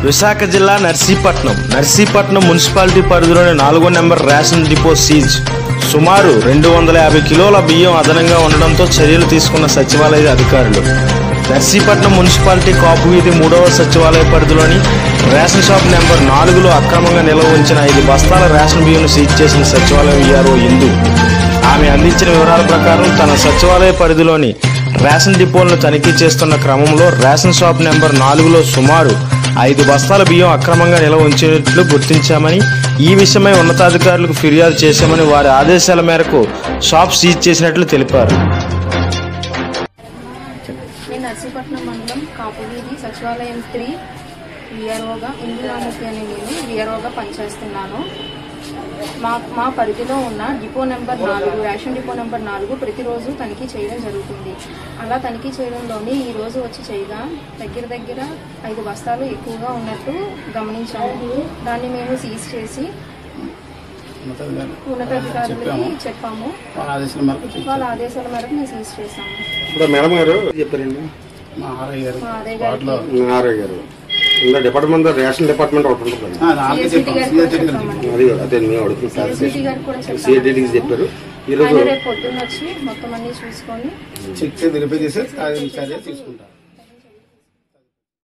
విశాఖ జిల్లా నర్సీపట్నం మున్సిపాలిటీ పరిధిలోని 4వ నెంబర్ రేషన్ డిపో సీజ్. సుమారు 250 కిలోల బియ్యం అదనంగా ఉండడంతో చర్యలు తీసుకున్న సచివాలయ అధికారులు. నర్సీపట్నం మున్సిపాలిటీ కాపు వీధి 3వ సచివాలయ పరిధిలోని రేషన్ షాప్ నెంబర్ 4లో అక్రమంగా నిల్వ ఉంచిన 5 బస్తాల రేషన్ బియ్యం సీజ్ చేసిన సచివాలయం ఈఆర్ఓ ఇందు. ఆమె అందించిన వివరాల ప్రకారం తన సచివాలయ పరిధిలోని రేషన్ డిపోలను తనిఖీ చేస్తున్న క్రమంలో రేషన్ షాప్ నెంబర్ 4లో సుమారు 5 బస్తాల బియ్యం అక్రమంగా నిల్వ ఉంచినట్లు గుర్తించామని, ఈ విషయమై ఉన్నతాధికారులకు ఫిర్యాదు చేశామని, వారి ఆదేశాల మేరకు షాప్ సీజ్ చేసినట్లు తెలిపారు. నర్సీపట్నం మండలం కాపువీధి సచివాలయం 3 విఆర్ఓగా ఇందురామూర్తి అనే నేను విఆర్ఓగా పనిచేస్తున్నాను. మా పరిధిలో ఉన్న depot number 4 ration depot number 4 ప్రతిరోజు తనిఖీ చేయడం జరుగుతుంది. అలా తనిఖీ చేయడంలోని ఈ రోజు వచ్చి చేయగా దగ్గర 5 బస్తాలు ఎక్కువగా ఉన్నట్టు గమనించాము. దాన్ని మేము సీజ్ చేసి ఉన్నతాధికారులకి చెప్పాము. వాళ్ళ ఆదేశాల మేరకు మేము సీజ్ చేసాము. మేడం గారు చెప్పారండి, డిపార్ట్మెంట్ రేషన్ డిపార్ట్మెంట్ ఒకటి ఉంటుంది, అదే మేము అడుగుతున్నాం. సిఐడికి చెప్పారు ఈరోజు రేపు పొద్దున్న వచ్చి మొత్తం అన్ని చూసుకొని చెక్ వెరిఫై చేసి తీసుకుంటాం.